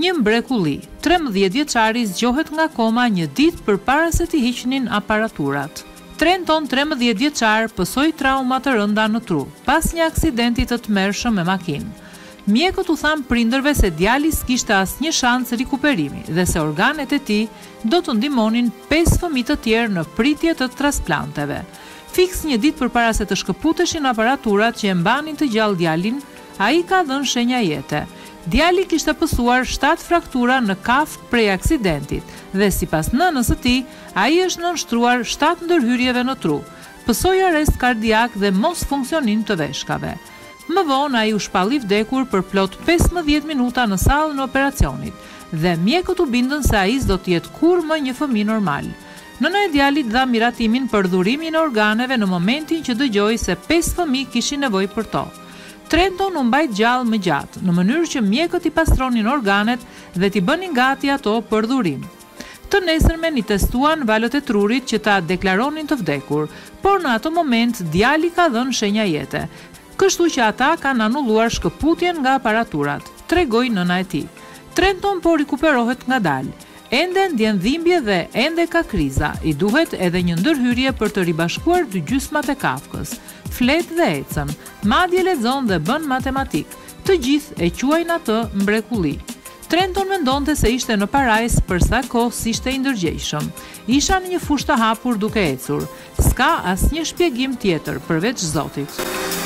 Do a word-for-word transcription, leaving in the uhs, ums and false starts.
Një mrekulli, trembëdhjetë vjeçari zgjohet nga koma një ditë përpara se t'i hiqnin aparaturat. Trenton, trembëdhjetë vjeçar, pësoi trauma të rënda në tru, pas një aksidenti të tmerrshëm me makinë. Mjekët u thanë prindërve se djali s'kishte asnjë shans rikuperimi dhe se organet e tij do të ndihmonin pesë fëmijë të tjerë në pritje të transplanteve. Fiks një ditë përpara se të shkëputeshin aparaturat që e mbanin të gjallë djalin, ai ka dhënë shenja jete. Djali kishte pësuar shtatë fraktura në kafë prej aksidentit dhe sipas nënës së tij, ai është nënshtruar shtatë ndërhyrjeve në tru, pësoi arrest kardiak dhe mos funksionim të veshkave. Më vonë ai u shpalli vdekur për plot pesëmbëdhjetë minuta në sallën e operacionit dhe mjekët u bindën se ai s'do të jetë kurrë më një fëmijë normal. Nëna e djalit dha miratimin për dhurimin e organeve në momentin që dëgjoi se pesë fëmijë kishin nevojë për to. Trenton u mbajt gjallë më gjatë, në mënyrë që mjekët i pastronin organet dhe t'i bënin gati ato për dhurim. Të nesërmen i testuan valët e trurit që ta deklaronin të vdekur, por në ato moment djali ka dhënë shenja jete, kështu që ata kanë anulluar shkëputjen nga aparaturat, tregoi nëna e tij. Trenton po rikuperohet ngadalë. Ende ndjen dhimbje dhe ende ka kriza, i duhet edhe një ndërhyrje për të ribashkuar dy gjysmat e kafkës, flet dhe ecën, madje lexon dhe bën matematik, të gjithë e quajnë atë mrekulli. Trenton mendonte se ishte në parajs për sa kohë s'ishte i ndërgjegjshëm. Isha në një fushë të hapur duke ecur. S'ka asnjë shpjegim tjetër përveç Zotit.